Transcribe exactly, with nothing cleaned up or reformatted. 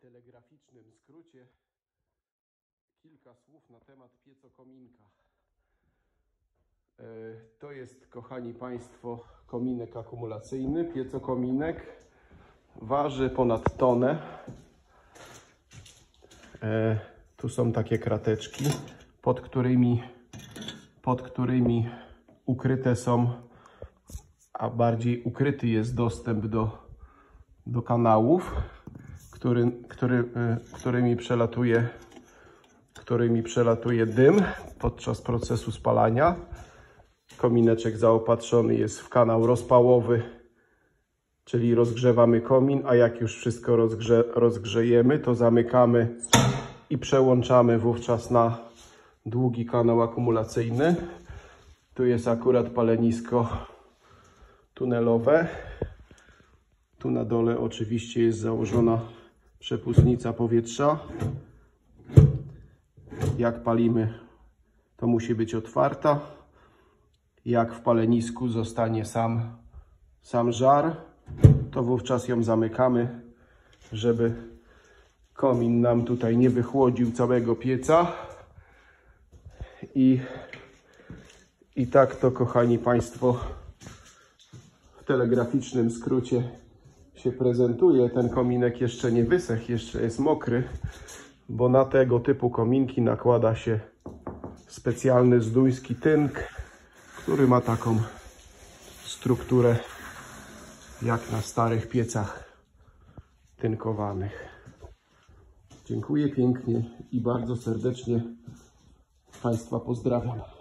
telegraficznym skrócie kilka słów na temat piecokominka. To jest, kochani Państwo, kominek akumulacyjny, piecokominek. Waży ponad tonę. Tu są takie krateczki, pod którymi, pod którymi ukryte są, a bardziej ukryty jest dostęp do, do kanałów, który, który, którymi przelatuje, którymi przelatuje dym podczas procesu spalania. Komineczek zaopatrzony jest w kanał rozpałowy, czyli rozgrzewamy komin, a jak już wszystko rozgrze, rozgrzejemy, to zamykamy i przełączamy wówczas na długi kanał akumulacyjny. Tu jest akurat palenisko tunelowe. Tu na dole oczywiście jest założona przepustnica powietrza. Jak palimy, to musi być otwarta. Jak w palenisku zostanie sam, sam żar, to wówczas ją zamykamy, żeby komin nam tutaj nie wychłodził całego pieca. I, i tak to, kochani Państwo, w telegraficznym skrócie się prezentuje. Ten kominek jeszcze nie wysechł, jeszcze jest mokry, bo na tego typu kominki nakłada się specjalny zduński tynk, który ma taką strukturę jak na starych piecach tynkowanych. Dziękuję pięknie i bardzo serdecznie Państwa pozdrawiam.